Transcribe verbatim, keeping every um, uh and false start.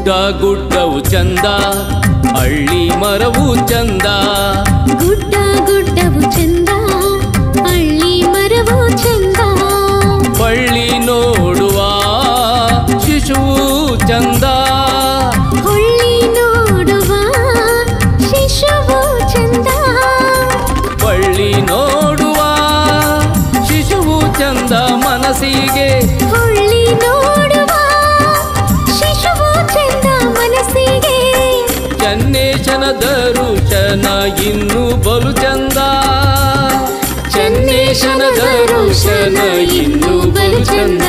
ಗುಡ್ಡ ಗುಡ್ಡವು ಚಂದ ಹಳ್ಳಿ ಮರವು ಚಂದ ಗುಡ್ಡ ಗುಡ್ಡವು ಚಂದ ಹಳ್ಳಿ ಮರವು ಚಂದ ಬಳ್ಳಿ ನೋಡುವ ಶಿಶುವು ಚಂದ ಹೊಳ್ಳಿ ನೋಡುವ ಶಿಶುವು ಚಂದ ಬಳ್ಳಿ ನೋಡುವ ಶಿಶುವು ಚಂದ ಮನಸ್ಸಿಗೆ ಹೊಳ್ಳಿ ನೋಡುವ ಶಿಶುವು ಚಂದ ಮನಸ್ಸಿಗೆ ಚನ್ನೇಶನ ದರುಶನ ಇನ್ನು ಬಲು ಚಂದ ಚನ್ನೇಶನ ದರುಶನ ಇನ್ನು ಬಲು ಚಂದ